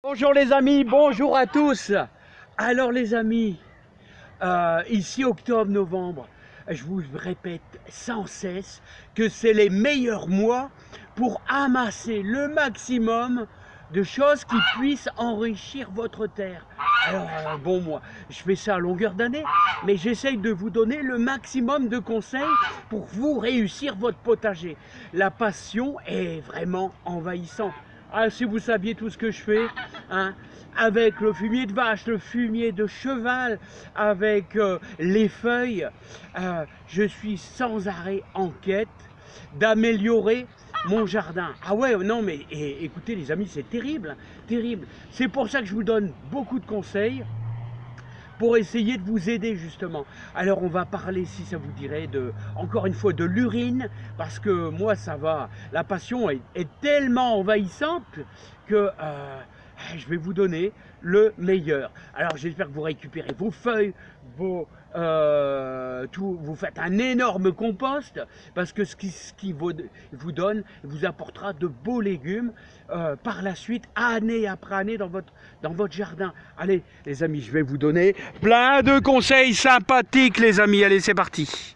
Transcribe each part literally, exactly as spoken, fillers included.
Bonjour les amis, bonjour à tous. Alors les amis, euh, ici octobre-novembre, je vous répète sans cesse que c'est les meilleurs mois pour amasser le maximum de choses qui puissent enrichir votre terre. Alors euh, bon, moi je fais ça à longueur d'année, mais j'essaye de vous donner le maximum de conseils pour vous réussir votre potager. La passion est vraiment envahissante. Ah, si vous saviez tout ce que je fais, hein, avec le fumier de vache, le fumier de cheval, avec euh, les feuilles, euh, je suis sans arrêt en quête d'améliorer mon jardin. Ah ouais, non mais et, écoutez les amis, c'est terrible, terrible. C'est pour ça que je vous donne beaucoup de conseils pour essayer de vous aider justement. Alors on va parler, si ça vous dirait, de, encore une fois de l'urine, parce que moi ça va, la passion est, est tellement envahissante que euh, je vais vous donner le meilleur. Alors j'espère que vous récupérez vos feuilles, vos, euh, tout, vous faites un énorme compost, parce que ce qui, ce qui vous, vous donne, vous apportera de beaux légumes euh, par la suite, année après année dans votre, dans votre jardin. Allez les amis, je vais vous donner plein de conseils sympathiques les amis, allez c'est parti.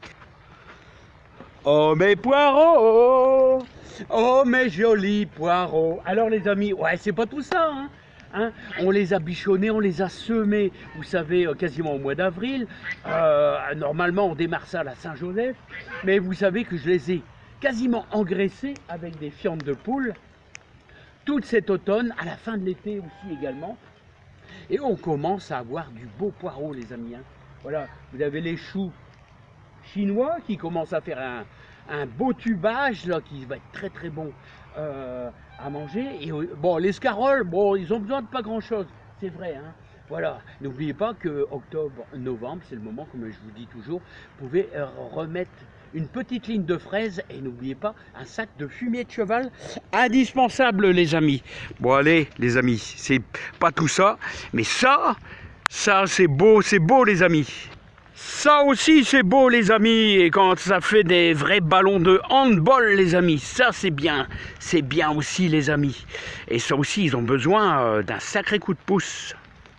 Oh mes poireaux, oh mes jolis poireaux. Alors les amis, ouais c'est pas tout ça hein. Hein, on les a bichonnés, on les a semés, vous savez, quasiment au mois d'avril. Euh, normalement, on démarre ça à la Saint-Joseph, mais vous savez que je les ai quasiment engraissés avec des fientes de poule tout cet automne, à la fin de l'été aussi également. Et on commence à avoir du beau poireau, les amis. Hein. Voilà, vous avez les choux chinois qui commencent à faire un, un beau tubage là, qui va être très très bon euh, à manger. Et bon, les scaroles, bon, ils ont besoin de pas grand chose, c'est vrai. Hein. Voilà, n'oubliez pas que octobre, novembre, c'est le moment, comme je vous dis toujours, vous pouvez remettre une petite ligne de fraises et n'oubliez pas un sac de fumier de cheval, indispensable les amis. Bon allez les amis, c'est pas tout ça, mais ça, ça c'est beau, c'est beau les amis. Ça aussi c'est beau les amis, et quand ça fait des vrais ballons de handball les amis, ça c'est bien, c'est bien aussi les amis. Et ça aussi ils ont besoin d'un sacré coup de pouce.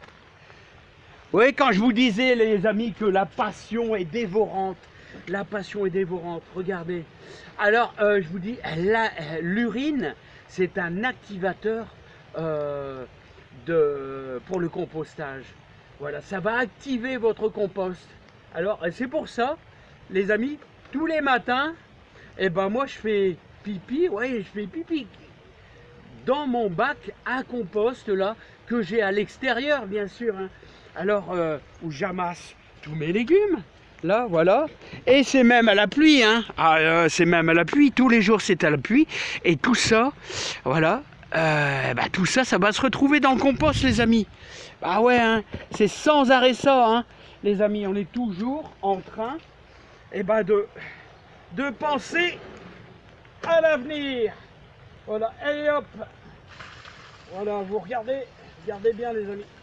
Oui, quand je vous disais les amis que la passion est dévorante, la passion est dévorante, regardez. Alors euh, je vous dis, l'urine c'est un activateur euh, de, pour le compostage. Voilà, ça va activer votre compost. Alors c'est pour ça, les amis, tous les matins, et eh ben moi je fais pipi, ouais, je fais pipi dans mon bac à compost là que j'ai à l'extérieur, bien sûr. Hein. Alors euh, où j'amasse tous mes légumes, là, voilà. Et c'est même à la pluie, hein. Ah, euh, c'est même à la pluie. Tous les jours c'est à la pluie. Et tout ça, voilà. Euh, bah, tout ça, ça va se retrouver dans le compost, les amis. Bah ouais, hein, c'est sans arrêt ça, hein. Les amis, on est toujours en train eh ben, de, de penser à l'avenir. Voilà, et hop. Voilà, vous regardez, regardez bien les amis.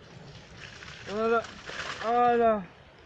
Voilà, voilà.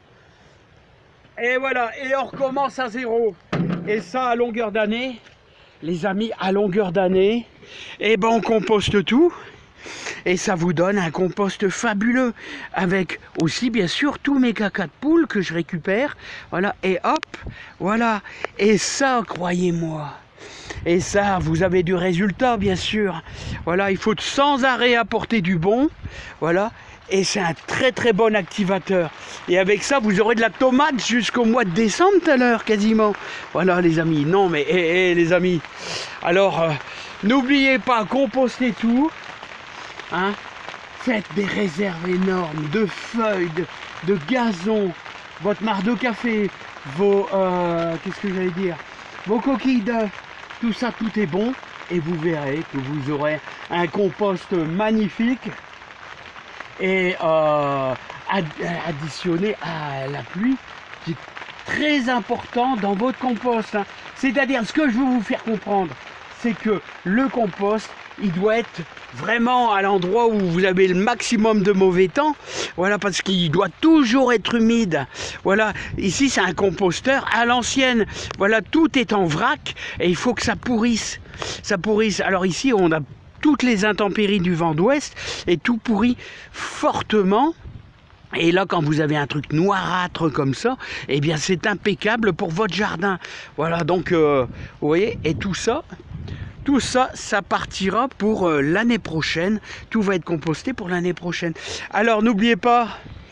Et voilà, et on recommence à zéro. Et ça à longueur d'année, les amis, à longueur d'année, et ben on composte tout. Et ça vous donne un compost fabuleux, avec aussi bien sûr tous mes caca de poule que je récupère, voilà, et hop, voilà, et ça, croyez-moi, et ça, vous avez du résultat, bien sûr, voilà, il faut sans arrêt apporter du bon, voilà, et c'est un très très bon activateur, et avec ça, vous aurez de la tomate jusqu'au mois de décembre tout à l'heure, quasiment, voilà les amis, non mais, hé, hé, les amis, alors, euh, n'oubliez pas, composter tout. Hein, faites des réserves énormes de feuilles, de, de gazon, votre marc de café, vos, euh, qu'est-ce que j'allais dire, vos coquilles d'œufs, tout ça, tout est bon, et vous verrez que vous aurez un compost magnifique et euh, additionné à la pluie, qui est très important dans votre compost. Hein. C'est-à-dire, ce que je veux vous faire comprendre, c'est que le compost, il doit être vraiment à l'endroit où vous avez le maximum de mauvais temps, voilà, parce qu'il doit toujours être humide. Voilà, ici c'est un composteur à l'ancienne, voilà, tout est en vrac et il faut que ça pourrisse, ça pourrisse. Alors ici on a toutes les intempéries du vent d'ouest et tout pourrit fortement. Et là, quand vous avez un truc noirâtre comme ça, eh bien c'est impeccable pour votre jardin. Voilà, donc euh, vous voyez, et tout ça, tout ça, ça partira pour euh, l'année prochaine. Tout va être composté pour l'année prochaine. Alors n'oubliez pas,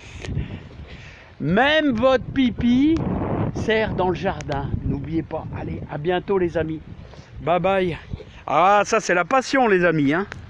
même votre pipi sert dans le jardin. N'oubliez pas. Allez, à bientôt les amis. Bye bye. Ah, ça c'est la passion les amis, hein.